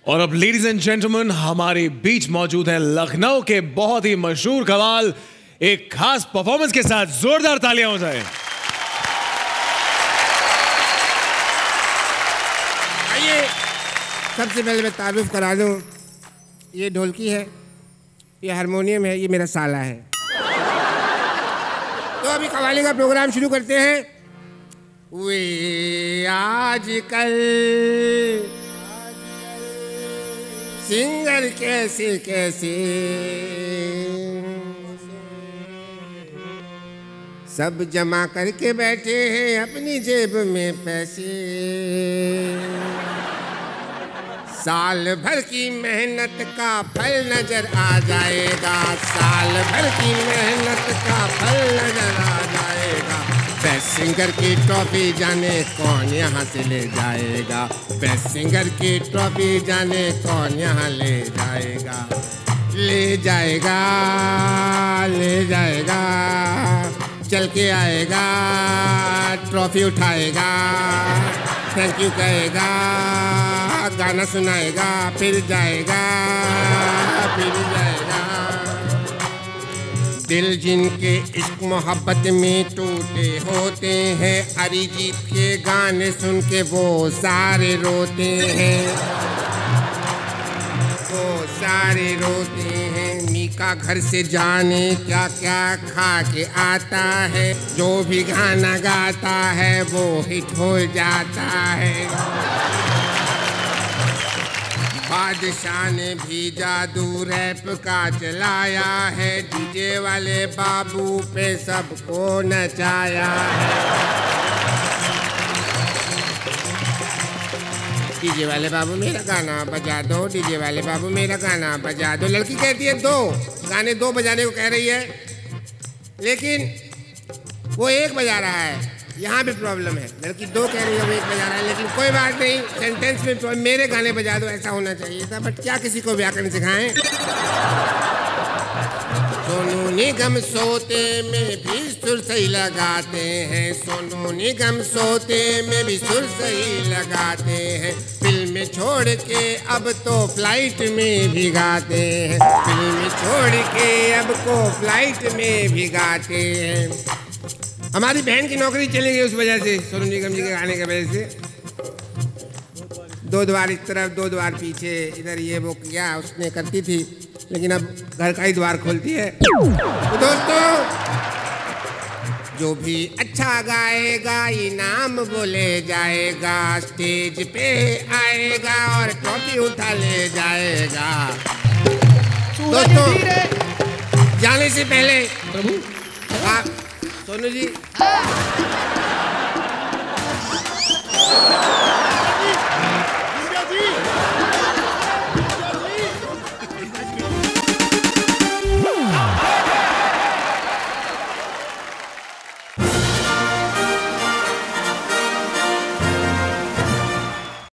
और अब ladies and gentleman हमारे बीच मौजूद है लखनऊ के बहुत ही मशहूर कवाल, एक खास परफॉर्मेंस के साथ जोरदार तालियां हो जाए। आइए सबसे पहले मैं तारुफ करा दूं, ये ढोलकी है, ये हारमोनियम है, ये मेरा साला है। तो अभी कव्वाली का प्रोग्राम शुरू करते हैं। वे आजकल सिंगर कैसे कैसे सब जमा करके बैठे हैं अपनी जेब में पैसे। साल भर की मेहनत का फल नजर आ जाएगा, साल भर की मेहनत का फल नजर आ जाएगा। बेस्ट सिंगर की ट्रॉफी जाने कौन यहाँ से ले जाएगा, बेस्ट सिंगर की ट्रॉफी जाने कौन यहाँ ले जाएगा। ले जाएगा ले जाएगा, चल के आएगा, ट्रॉफी उठाएगा, थैंक यू कहेगा, गाना सुनाएगा, फिर जाएगा फिर जाएगा। दिल जिनके इश्क मोहब्बत में टूटे होते हैं, अरिजीत के गाने सुन के वो सारे रोते हैं, वो सारे रोते हैं। मीका घर से जाने क्या क्या खा के आता है, जो भी गाना गाता है वो हिट हो जाता है। बादशाह ने भी जादू रैप का चलाया है, डीजे वाले बाबू पे सबको नचाया है। डीजे वाले बाबू मेरा गाना बजा दो, डीजे वाले बाबू मेरा गाना बजा दो। लड़की कहती है दो गाने, दो बजाने को कह रही है, लेकिन वो एक बजा रहा है। यहाँ भी प्रॉब्लम है, लड़की दो कह रही है, वो एक बजा रहा है, लेकिन कोई बात नहीं, सेंटेंस में मेरे गाने बजा दो ऐसा होना चाहिए था। बट क्या किसी को व्याकरण सिखाएं। सोनू निगम सोते में भी सुर सही लगाते हैं, सोनू निगम सोते में भी सुर सही लगाते हैं। फिल्म छोड़ के अब तो फ्लाइट में भी गाते हैं, फिल्म छोड़ के अब को फ्लाइट में भी गाते हैं। हमारी बहन की नौकरी चली गई उस वजह से, सोनू निगम जी के गाने की वजह से। दो द्वार इस तरफ, दो द्वार पीछे, इधर ये वो किया उसने करती थी, लेकिन अब घर का ही द्वार खोलती है। तो दोस्तों, जो भी अच्छा गाएगा इनाम बोले जाएगा, स्टेज पे आएगा और ट्रॉफी उठा ले जाएगा। दोस्तों, जाने से पहले आप सोनू जी